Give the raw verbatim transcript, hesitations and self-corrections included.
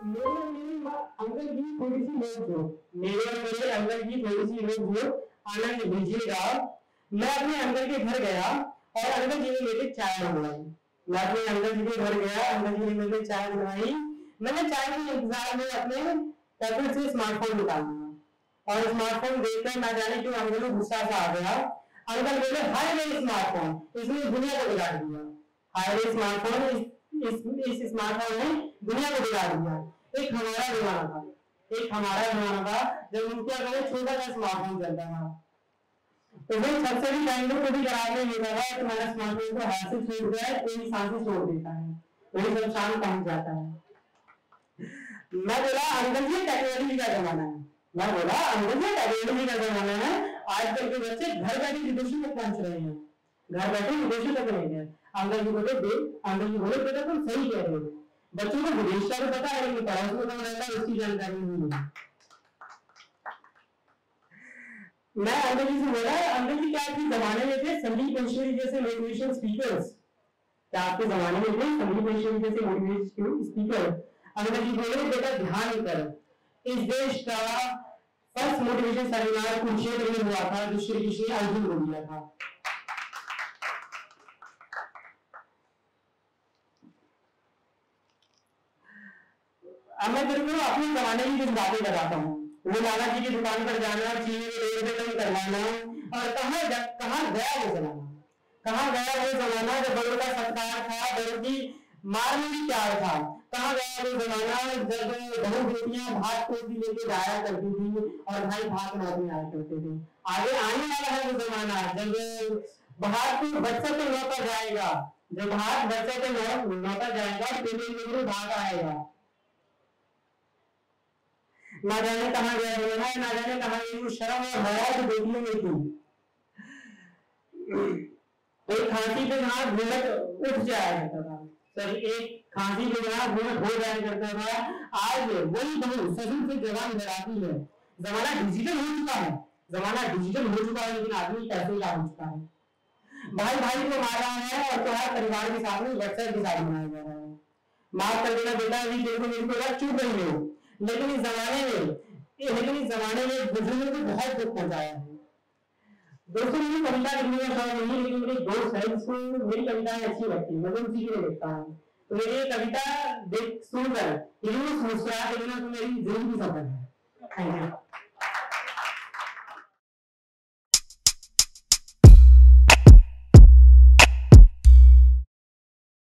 मेरे अंकल की थोड़ी सी नोक झोंक मेरे और मेरे अंकल की थोड़ी सी नोक झोंक आनंद लीजिएगा। मैं अपने अंकल के घर गया और अंकल जी ने मेरे चाय बनवाई। मैं अपने अंकल जी के घर गया, अंकल जी ने मेरे चाय बनवाई। मैंने चाय के इंतजार में अपने पॉकेट से स्मार्टफोन निकाल लिया और स्मार्टफोन देखकर ना जाने क्यों अंकल को गुस्सा सा आ गया। अंकल बोले, हाय रे स्मार्टफोन, इसने दुनिया को बिगाड़ दिया। हाय रे स्मार्टफोन, इस इस इस स्मार्टफोन ने दुनिया को बिगाड़ दिया। एक हमारा जमाना था, एक हमारा जमाना था जब उनके घर छोटा सा स्मार्टफोन चलता था। तो वो सबसे भी टाइम को भी करा के लेता था, तुम्हारा स्मार्टफोन को हाथ से छूट जाए तो ही सांसें छोड़ देता है, वही सब शाम पहुंच जाता है। मैं बोला, अंकल जी टेक्नोलॉजी का जमाना है। मैं बोला, अंकल जी टेक्नोलॉजी का जमाना है। आजकल के बच्चे घर बैठे विदेशों तक पहुंच रहे हैं, घर बैठे विदेशों तक रह गए। अंकल जी बोले, अंकल जी बोले बेटा तुम सही कह रहे हो, बच्चों को विदेश का तो पता है लेकिन पड़ोस में कौन रहता है उसकी जानकारी नहीं है। मैं अंकल जी से बोला, अंकल जी क्या आपके जमाने में थे संदीप ईश्वरी जैसे मोटिवेशन स्पीकर्स? क्या आपके जमाने में थे संदीप ईश्वरी जैसे मोटिवेशन स्पीकर? अंकल जी बोले, बेटा ध्यान कर, इस देश का फर्स्ट मोटिवेशन सेमिनार कुरुक्षेत्र में हुआ था जो श्री कृष्ण अर्जुन को दिया था। अब मैं तेरे को अपने जमाने की कुछ बातें बताता हूँ। वो लाला जी की दुकान पर जाना, चीनी में डेढ़ रुपए कम करवाना, और कहाँ कहाँ गया वो जमाना, कहाँ गया वो जमाना जब बड़ों का सत्कार था, बड़ों की मार में भी प्यार था। कहाँ गया वो जमाना जब बहू बेटियां भात कोसी लेके जाया करती थी और भाई भात नौकरी आया करते थे। आगे आने वाला है वो जमाना जब भात को बच्चा तो लौटा जाएगा, जब भात बच्चा तो लौटा जाएगा तो भात आएगा। ना जाने कहाँ गया जमाना है, ना जाने कहाँ ये शर्म और हया तो बेटियों में थी। एक खांसी पे जहाँ घूमट उठ जाया करता था, सॉरी एक खांसी पे जहाँ घूमट हो जाया करता था, आज वही बहू ससुर से जवान डराती है। जमाना डिजिटल हो चुका है, जमाना डिजिटल हो चुका है लेकिन आदमी पैसे का हो चुका है। भाई भाई को मार रहा है और त्योहार परिवार के साथ में व्हाट्सएप के साथ मनाया जा रहा है। माफ कर देना बेटा, अभी देखो मेरे को चुप रही हो, लेकिन इस जमाने में लेकिन इस जमाने में बुजुर्गों को बहुत दुख पहुंचाया है। दोस्तों मुझे कविता लिखने का शौक नहीं, लेकिन मेरे दोस्त है जिसको मेरी कविताएं अच्छी लगती है, मैं उसी के लिए लिखता हूँ। तो मेरी ये कविता देख सुनकर मुस्कुरा देना तो मेरी जिंदगी सफल है। Thank you.